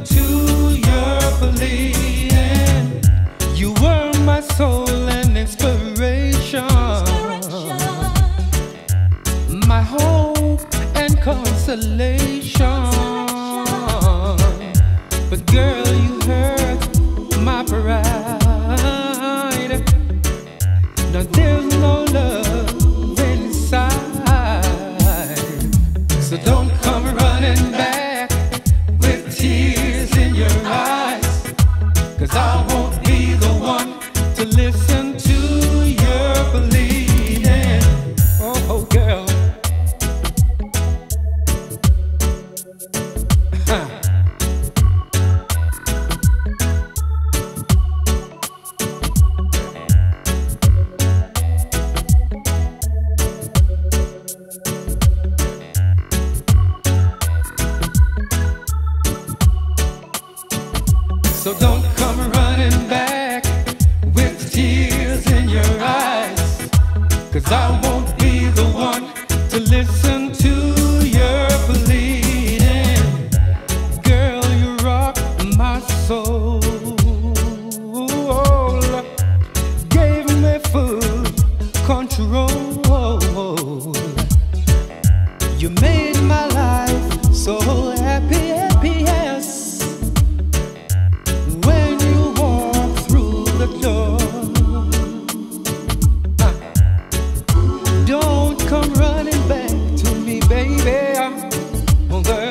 to your believing. You were my soul and inspiration, my hope and consolation. But girl, you hurt my pride. Now there's no love inside. So don't come running back with tears in your eyes, 'cause I won't be the one to listen to your bleeding. Oh, girl. So don't come running back with tears in your eyes, 'cause I won't be the one to listen to your bleeding. Girl, you rock my soul, gave me full control. You made my life so happy, happy, yes. When you walk through the door, don't come running back to me, baby. Oh, girl.